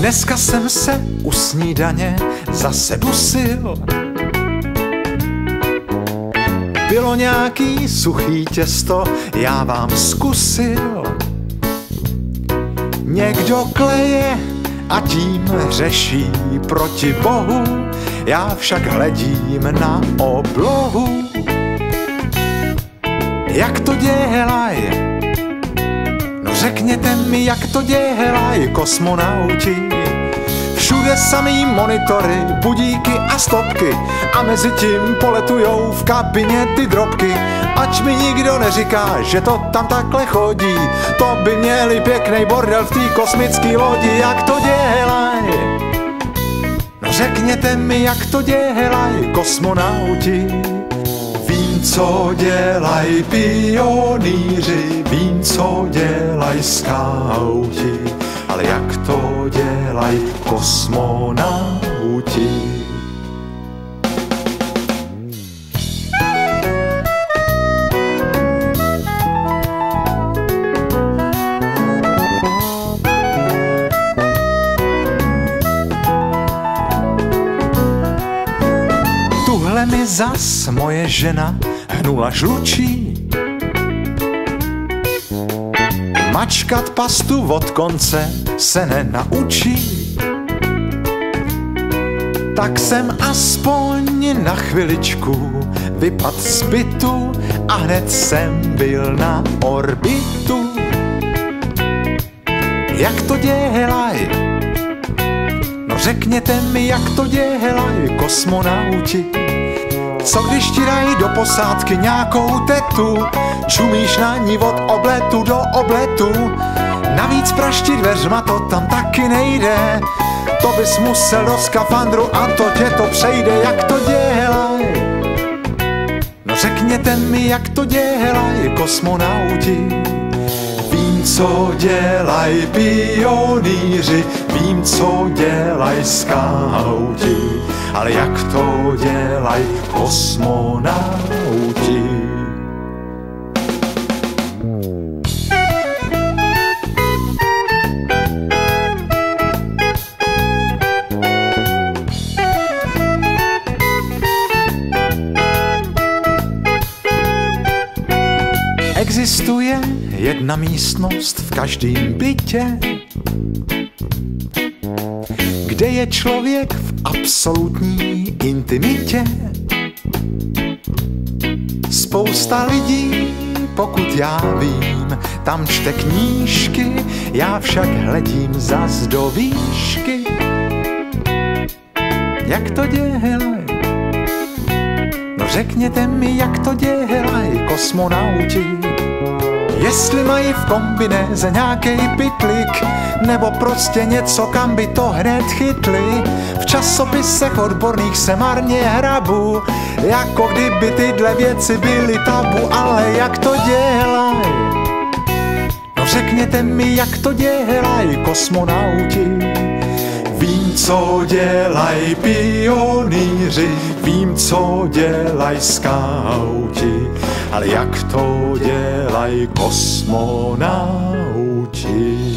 Dneska jsem se u snídaně zase dusil. Bylo nějaký suchý těsto, já vám zkusil. Někdo kleje a tím řeší proti Bohu, já však hledím na oblohu. Jak to dělaj? No řekněte mi, jak to dělaj kosmonauti. Všude samý monitory, budíky a stopky a mezi tím poletujou v kabině ty drobky. Ač mi nikdo neříká, že to tam takhle chodí, to by měli pěknej bordel v té kosmický lodi. Jak to dělaj? No řekněte mi, jak to dělaj kosmonauti. Vím, co dělaj pionýři, vím, co dělaj skauti, ale jak to dělaj kosmonauti? Tuhle mi zas moje žena hnula žlučí. Mačkat pastu od konce se nenaučí. Tak jsem aspoň na chviličku vypadl z bytu a hned jsem byl na orbitu. Jak to dělaj? No řekněte mi, jak to dělaj kosmonauti. Co když ti dají do posádky nějakou tetu, čumíš na ní od obletu do obletu. Navíc praštit dveřma to tam taky nejde, to bys musel do skafandru a to tě to přejde. Jak to dělaj? No řekněte mi, jak to dělaj kosmonauti. Vím, co dělaj pionýři, vím, co dělaj skauti, ale jak to dělaj kosmonauti? Existuje jedna místnost v každém bytě, kde je člověk v absolutní intimitě. Spousta lidí, pokud já vím, tam čte knížky, já však hledím zas do výšky. Jak to dělaj? No řekněte mi, jak to dělaj kosmonauti. Jestli mají v kombinéze nějakej pytlik, nebo prostě něco, kam by to hned chytli. V časopisech odborných se marně hrabu, jako kdyby tyhle věci byly tabu. Ale jak to dělaj? No řekněte mi, jak to dělaj kosmonauti. Vím, co dělaj pionýři, vím, co dělaj skauti, ale jak to dělaj kosmonauti?